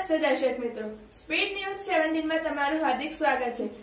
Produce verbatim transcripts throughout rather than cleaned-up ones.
નમસ્તે દર્શક મિત્રો, સ્પીડ ન્યૂઝ સત્તર માં તમારું હાર્દિક સ્વાગત છે।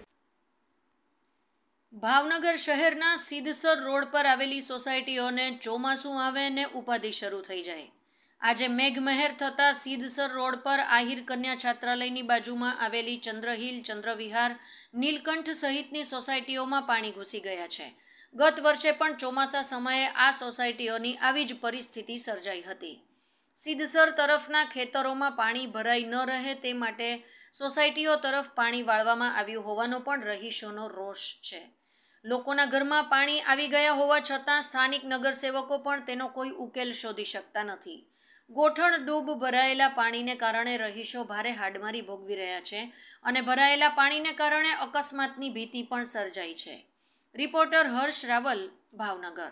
ભાવનગર શહેરના સીદસર રોડ પર આવેલી સોસાયટીઓને ચોમાસું આવે ને ઉપાધિ શરૂ થઈ જાય। આજે મેઘમહેર થતાં સીદસર રોડ પર આહિર કન્યા છાત્રાલયની બાજુમાં આવેલી ચંદ્રહિલ, ચંદ્રવિહાર, નીલકંઠ સહિતની સોસાયટીઓમાં પાણી ઘૂસી ગયા છે। ગત વર્ષે પણ ચોમાસા સમયે આ સોસાયટીઓની આવી જ પરિસ્થિતિ સર્જાઈ હતી। સીદસર તરફના ખેતરોમાં પાણી ભરાઈ ન રહે તે માટે સોસાયટીઓ તરફ પાણી વાળવામાં આવ્યું હોવાનો પણ રહીશોનો રોષ છે। લોકોના ઘરમાં પાણી આવી ગયા હોવા છતાં સ્થાનિક નગરસેવકો પણ તેનો કોઈ ઉકેલ શોધી શકતા નથી। ગોઠણ ડૂબ ભરાયેલા પાણીને કારણે રહીશો ભારે હાડમારી ભોગવી રહ્યા છે અને ભરાયેલા પાણીને કારણે અકસ્માતની ભીતિ પણ સર્જાઈ છે। રિપોર્ટર હર્ષ રાવલ, ભાવનગર।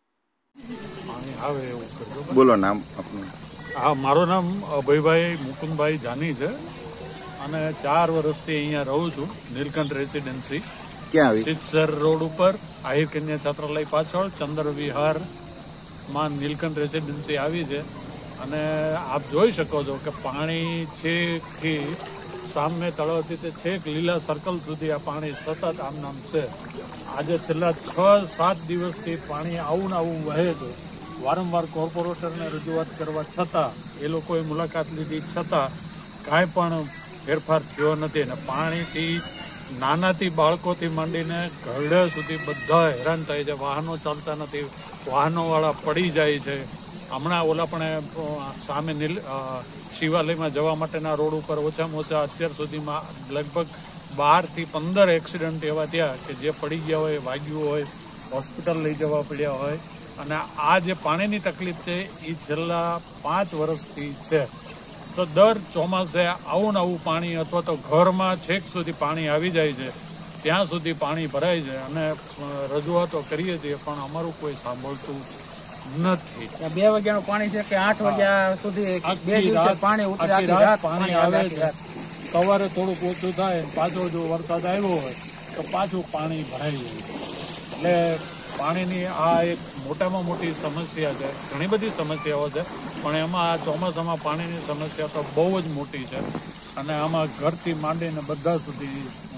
બોલો નામ આપનું। હા, મારું નામ અભયભાઈ મુકુંદભાઈ જાની છે અને ચાર વર્ષથી અહીંયા રહું છું। નીલકંઠ રેસિડેન્સી ક્યાં આવી? સીદસર રોડ ઉપર આહિર કન્યા છાત્રાલય પાછળ ચંદ્ર વિહારમાં નીલકંઠ રેસિડેન્સી આવી છે અને આપ જોઈ શકો છો કે પાણી છેકથી સામે તળાવથી તે છેક લીલા સર્કલ સુધી આ પાણી સતત આમ નામ છે। આજે છેલ્લા છ સાત દિવસથી પાણી આવું ને આવું વહે છે। વારંવાર કોર્પોરેટરને રજૂઆત કરવા છતાં, એ લોકોએ મુલાકાત લીધી છતાં કાંઈ પણ ફેરફાર થયો નથી અને પાણીથી નાનાથી બાળકોથી માંડીને ઘરડા સુધી બધા હેરાન થાય છે। વાહનો ચાલતા નથી, વાહનોવાળા પડી જાય છે। હમણાં ઓલા પણ સામે નીલ શિવાલયમાં જવા માટેના રોડ ઉપર ઓછામાં ઓછા અત્યાર સુધીમાં લગભગ બારથી પંદર એક્સિડન્ટ એવા થયા કે જે પડી ગયા હોય, વાગ્યું હોય, હોસ્પિટલ લઈ જવા પડ્યા હોય અને આ જે પાણીની તકલીફ છે એ છેલ્લા પાંચ વર્ષથી છે। તો દર ચોમાસે આવું ને આવું પાણી અથવા તો ઘરમાં છેક સુધી પાણી આવી જાય છે, ત્યાં સુધી પાણી ભરાય છે અને રજૂઆતો કરીએ છીએ પણ અમારું કોઈ સાંભળતું નથી। બે વાગ્યાનું પાણી છે કે આઠ વાગ્યા સુધી બે દિવસે પાણી ઉતરે, આખી રાત પાણી આવે છે। સવારે થોડુંક ઓછું થાય, પાછો જો વરસાદ આવ્યો હોય તો પાછું પાણી ભરાઈ જાય છે। એટલે પાણીની આ એક મોટામાં મોટી સમસ્યા છે। ઘણી બધી સમસ્યાઓ છે પણ એમાં આ ચોમાસામાં પાણીની સમસ્યા તો બહુ જ મોટી છે અને આમાં ઘરથી માંડીને બધા સુધી